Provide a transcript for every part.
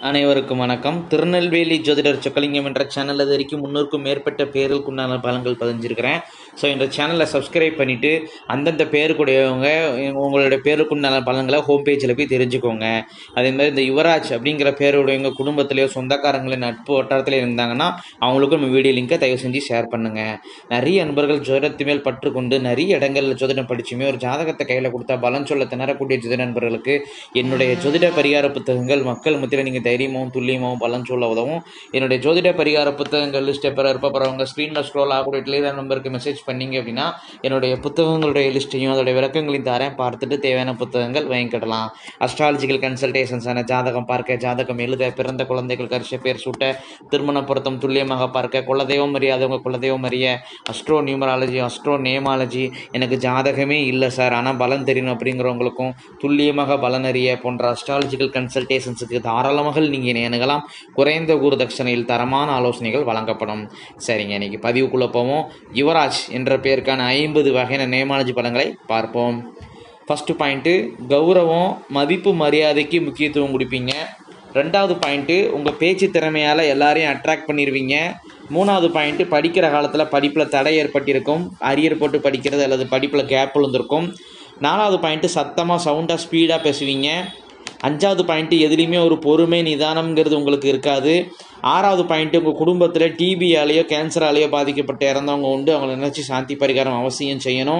அனைவருக்கும் வணக்கம். திருநெல்வேலி ஜோதிடர் சொக்கலிங்கம் என்ற சேனல் இது வரைக்கும் 300க்கும் மேற்பட்ட பேருக்குண்டான பலன்கள் பதிஞ்சிருக்கிறேன். ஸோ இந்த சேனலை சப்ஸ்கிரைப் பண்ணிவிட்டு அந்தந்த பேருக்குடையவங்க உங்களுடைய பேருக்குண்டான பலன்களை ஹோம் பேஜில் போய் தெரிஞ்சுக்கோங்க. அதேமாதிரி இந்த யுவராஜ் அப்படிங்கிற பேருடையவங்க குடும்பத்திலேயோ சொந்தக்காரங்களே நட்பு வட்டாரத்தில் இருந்தாங்கன்னா அவங்களுக்கும் நம்ம வீடியோ லிங்கை தயவு செஞ்சு ஷேர் பண்ணுங்கள். நிறைய நண்பர்கள் ஜோதிடத்து மேல் பற்றுக்கொண்டு நிறைய இடங்களில் ஜோதிடம் படிச்சுமே ஒரு ஜாதகத்தை கையில் கொடுத்தா பலன் சொல்ல திணறக்கூடிய ஜோதிட நண்பர்களுக்கு என்னுடைய ஜோதிட பரிகார புத்தகங்கள் மக்கள் மத்தியில் நீங்கள் தைரியமாகவும் துல்லியமாகவும் பலன் சொல்ல உதவும். என்னுடைய ஜோதிட பரிகார புத்தகங்கள் லிஸ்ட் எப்போ இருப்பவங்க ஸ்க்ரீனில் ஸ்க்ரோல் ஆகக்கூடிய டெலிகிராம் நம்பருக்கு மெசேஜ் பண்ணிங்க அப்படின்னா என்னுடைய புத்தகங்களுடைய லிஸ்ட்டையும் அதோடைய விளக்கங்களையும் தரேன். பார்த்துட்டு தேவையான புத்தகங்கள் வாங்கிக்கிடலாம். அஸ்ட்ராலஜிக்கல் கன்சல்டேஷன்ஸான ஜாதகம் பார்க்க, ஜாதகம் எழுத, பிறந்த குழந்தைகள் கரிச பேர் சூட்ட, திருமண பொருத்தம் துல்லியமாக பார்க்க, குலதெய்வம் அறியாதவங்க குலதெய்வம் அறிய, அஸ்ட்ரோ நியூமராலஜி, அஸ்ட்ரோ நேமாலஜி, எனக்கு ஜாதகமே இல்லை சார் ஆனால் பலன் தெரியணும் அப்படிங்கிறவங்களுக்கும் துல்லியமாக பலன் அறிய போன்ற அஸ்ட்ராலஜிக்கல் கன்சல்டேஷன்ஸுக்கு தாராளமாக நீங்கள் அணுகலாம். குறைந்த குருதட்சணையில் தரமான ஆலோசனைகள் வழங்கப்படும். சரிங்க, இன்னைக்கு பதிவுக்குள்ளே போவோம். யுவராஜ் என்ற பெயருக்கான 50 வகையான நேமாலஜி பலன்களை பார்ப்போம். ஃபஸ்ட்டு பாயிண்ட்டு, கௌரவம் மதிப்பு மரியாதைக்கு முக்கியத்துவம் கொடுப்பீங்க. ரெண்டாவது பாயிண்ட்டு, உங்கள் பேச்சு திறமையால் எல்லாரையும் அட்ராக்ட் பண்ணிடுவீங்க. மூணாவது பாயிண்ட்டு, படிக்கிற காலத்தில் படிப்பில் தடை ஏற்பட்டிருக்கும், அரியர் போட்டு படிக்கிறது அல்லது படிப்பில் கேப் விழுந்திருக்கும். நாலாவது பாயிண்ட்டு, சத்தமாக சவுண்டாக ஸ்பீடாக பேசுவீங்க. அஞ்சாவது பாயிண்ட்டு, எதுலேயுமே ஒரு பொறுமை நிதானம்ங்கிறது உங்களுக்கு இருக்காது. ஆறாவது பாயிண்ட்டு, உங்கள் குடும்பத்தில் டிபியாலேயோ கேன்சராலேயோ பாதிக்கப்பட்டு இறந்தவங்க உண்டு, அவங்கள நினச்சி சாந்தி பரிகாரம் அவசியம் செய்யணும்.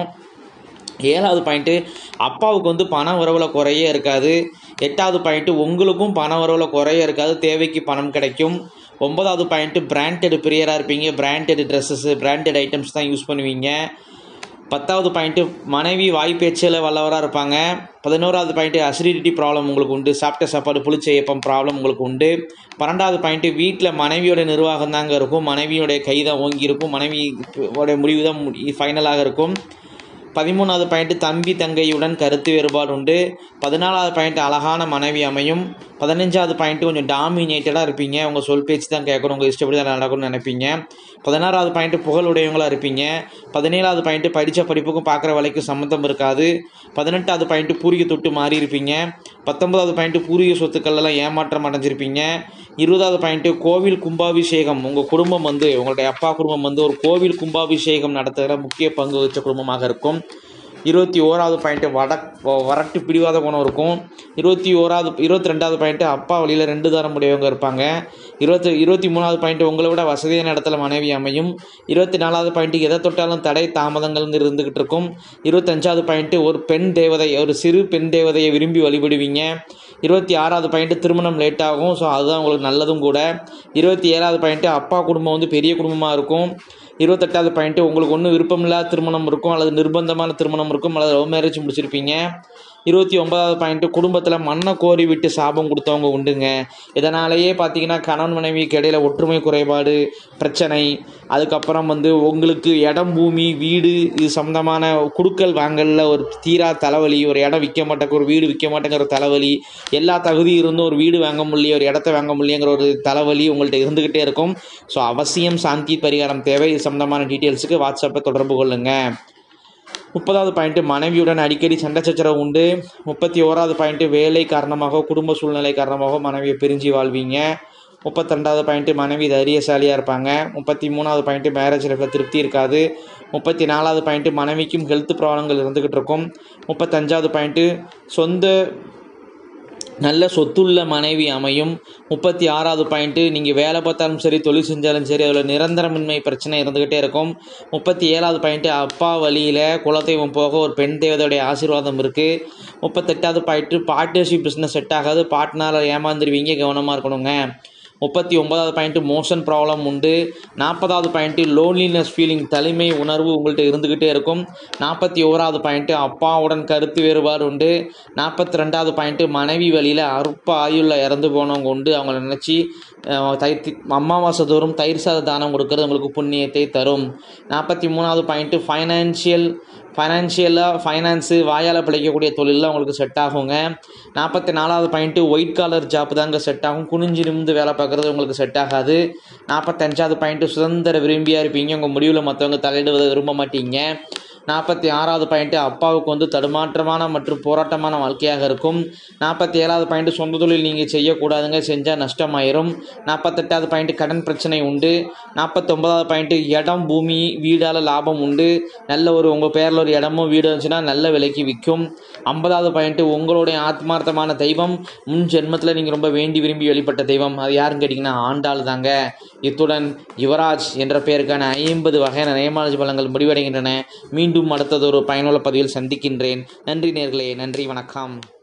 ஏழாவது பாயிண்ட்டு, அப்பாவுக்கு பண வரவில் குறைய இருக்காது. எட்டாவது பாயிண்ட்டு, உங்களுக்கும் பண வரவில் குறைய இருக்காது, தேவைக்கு பணம் கிடைக்கும். ஒன்பதாவது பாயிண்ட்டு, பிராண்டட் பிரியராக இருப்பீங்க, பிராண்டட் ட்ரெஸ்ஸஸ் பிராண்டட் ஐட்டம்ஸ் தான் யூஸ் பண்ணுவீங்க. பத்தாவது பாயிண்ட்டு, மனைவி வாய்ப்பேச்சில் வல்லவராக இருப்பாங்க. 11வது பாயிண்ட்டு, அசிடிட்டி ப்ராப்ளம் உங்களுக்கு உண்டு, சாப்பிட்ட சாப்பாடு புளிச்ச ஏப்பம் ப்ராப்ளம் உங்களுக்கு உண்டு. 12வது பாயிண்ட்டு, வீட்டில் மனைவியோட நிர்வாகம் தாங்க இருக்கும், மனைவியோடைய கை தான் ஓங்கி இருக்கும், மனைவியோடைய முடிவு தான் ஃபைனலாக இருக்கும். 13வது பாயிண்ட்டு, தம்பி தங்கையுடன் கருத்து வேறுபாடு உண்டு. 14வது பாயிண்ட்டு, அழகான மனைவி அமையும். 15வது பாயிண்ட்டு, கொஞ்சம் டாமினேட்டடாக இருப்பீங்க, உங்கள் சொல் பேச்சு தான் கேட்கணும், உங்கள் இஷ்டப்படி தான் நடக்கணும்னு நினைப்பீங்க. 16வது பாயிண்ட்டு, புகழுடையவங்களாக இருப்பீங்க. 17வது பாயிண்ட்டு, படித்த படிப்புக்கும் பார்க்குற வேலைக்கும் சம்மந்தம் இருக்காது. 18வது பாயிண்ட்டு, பூர்வீக தொட்டு மாறி இருப்பீங்க. 19வது பாயிண்ட்டு, பூர்வீக சொத்துக்கள்லாம் ஏமாற்றம் அடைஞ்சிருப்பீங்க. 20வது பாயிண்ட்டு, கோவில் கும்பாபிஷேகம், உங்கள் குடும்பம் உங்களுடைய அப்பா குடும்பம் ஒரு கோவில் கும்பாபிஷேகம் நடத்துகிற முக்கிய பங்கு வச்ச குடும்பமாக இருக்கும். 21வது பாயிண்ட்டு, வரட்டு பிடிவாத குணம் இருக்கும். 22வது பாயிண்ட்டு, அப்பா வழியில் 2 தரம் உடையவங்க இருப்பாங்க. 23வது பாயிண்ட்டு, உங்களை விட வசதியான இடத்துல மனைவி அமையும். 24வது பாயிண்ட்டு, எதை தொட்டாலும் தடை தாமதங்கள் இருந்துக்கிட்டு இருக்கும். 25வது பாயிண்ட்டு, ஒரு பெண் தேவதை, ஒரு சிறு பெண் தேவதையை விரும்பி வழிபடுவீங்க. 26வது பாயிண்ட்டு, திருமணம் லேட் ஆகும், ஸோ அதுதான் உங்களுக்கு நல்லதும் கூட. 27வது பாயிண்ட்டு, அப்பா குடும்பம் பெரிய குடும்பமாக இருக்கும். 28வது பாயிண்ட்டு, உங்களுக்கு ஒன்றும் விருப்பமில்லாத திருமணம் இருக்கும் அல்லது நிர்பந்தமான திருமணம் இருக்கும் அல்லது லவ் மேரேஜ் முடிச்சிருப்பீங்க. 29வது பாயிண்ட்டு, குடும்பத்தில் மண்ணை கோரி விட்டு சாபம் கொடுத்தவங்க உண்டுங்க. இதனாலேயே பார்த்தீங்கன்னா கணவன் மனைவிக்கு இடையில் ஒற்றுமை குறைபாடு பிரச்சனை, அதுக்கப்புறம் உங்களுக்கு இடம் பூமி வீடு இது சம்மந்தமான குடுக்கல் வாங்கலில் ஒரு தீரா தலைவலி, ஒரு இடம் விற்க மாட்டேங்க, ஒரு வீடு விற்க மாட்டேங்கிற தலைவலி, எல்லா தகுதி இருந்தும் ஒரு வீடு வாங்க முடியல, ஒரு இடத்த வாங்க முடியங்கிற ஒரு தலைவலி உங்கள்கிட்ட இருந்துக்கிட்டே இருக்கும். ஸோ அவசியம் சாந்தி பரிகாரம் தேவை. இது சம்மந்தமான டீட்டெயில்ஸுக்கு வாட்ஸ்அப்பை தொடர்பு கொள்ளுங்கள். 30வது பாயிண்ட்டு, மனைவியுடன் அடிக்கடி சண்டை சச்சரவு உண்டு. 31வது பாயிண்ட்டு, வேலை காரணமாக குடும்ப சூழ்நிலை காரணமாக மனைவியை பிரிஞ்சு வாழ்வீங்க. 32வது பாயிண்ட்டு, மனைவி தைரியசாலியாக இருப்பாங்க. 33வது பாயிண்ட்டு, மேரேஜ் லைஃப்பில் திருப்தி இருக்காது. 34வது பாயிண்ட்டு, மனைவிக்கும் ஹெல்த் ப்ராப்ளங்கள் இருந்துக்கிட்டு இருக்கும். 35வது பாயிண்ட்டு, நல்ல சொத்துள்ள மனைவி அமையும். 36வது பாயிண்ட்டு, நீங்கள் வேலை பார்த்தாலும் சரி தொழில் செஞ்சாலும் சரி அதில் நிரந்தரமின்மை பிரச்சனை இருந்துக்கிட்டே இருக்கும். 37வது பாயிண்ட்டு, அப்பா வழியில் குலதெய்வம் போக ஒரு பெண் தேவதையுடைய ஆசீர்வாதம் இருக்குது. 38வது பாயிண்ட்டு, பார்ட்னர்ஷிப் பிஸ்னஸ் செட் ஆகாது, பார்ட்னரால் ஏமாந்துருவீங்க, கவனமாக இருக்கணுங்க. 39வது பாயிண்ட்டு, மோஷன் ப்ராப்ளம் உண்டு. 40வது பாயிண்ட்டு, லோன்லினஸ் ஃபீலிங் தனிமை உணர்வு உங்கள்கிட்ட இருந்துக்கிட்டே இருக்கும். 41வது பாயிண்ட்டு, அப்பாவுடன் கருத்து வேறுபாடு உண்டு. 42வது பாயிண்ட்டு, மனைவி வழியில் அற்ப ஆயுளில் இறந்து போனவங்க உண்டு, அவங்கள நினச்சி அமாவாசை தோறும் தயிர் சாத தானம் கொடுக்கறது உங்களுக்கு புண்ணியத்தை தரும். 43வது பாயிண்ட்டு, ஃபைனான்ஸு வாயால் பிழைக்கக்கூடிய தொழிலில் உங்களுக்கு செட் ஆகுங்க. 44வது பாயிண்ட்டு, ஒயிட் காலர் ஜாப் தாங்க செட் ஆகும், குனிஞ்சு நிமிந்து வேலை பார்க்குறது உங்களுக்கு செட் ஆகாது. 45வது பாயிண்ட்டு, சுதந்திர விரும்பியாக இருப்பீங்க, உங்கள் முடிவில் மற்றவங்க தலையிடுவதை விரும்ப மாட்டீங்க. 46வது பாயிண்ட்டு அப்பாவுக்கு வந்து தடுமாற்றமான மற்றும் போராட்டமான வாழ்க்கையாக இருக்கும். 47வது பாயிண்ட் சொந்த தொழில் நீங்கள் செய்யக்கூடாதுங்க, செஞ்சால் நஷ்டமாயிரும். 48வது பாயிண்ட் கடன் பிரச்சனை உண்டு. 49வது பாயிண்ட் இடம் பூமி வீடால் லாபம் உண்டு. நல்ல ஒரு உங்கள் பேரில் ஒரு இடமும் வீடு இருந்துச்சுன்னா நல்ல விலைக்கு விற்கும். 50வது பாயிண்ட் உங்களுடைய ஆத்மார்த்தமான தெய்வம் முன் ஜென்மத்தில் நீங்கள் ரொம்ப வேண்டி விரும்பி வெளிப்பட்ட தெய்வம், அது யாருன்னு கேட்டிங்கன்னா ஆண்டாள் தாங்க. இத்துடன் யுவராஜ் என்ற பெயருக்கான 50 வகையான நியமாலஜி பலன்கள் முடிவடைகின்றன. மீண்டும் அடுத்தது ஒரு பயனுள்ள பதிவில் சந்திக்கின்றேன். நன்றி நேயர்களே, நன்றி, வணக்கம்.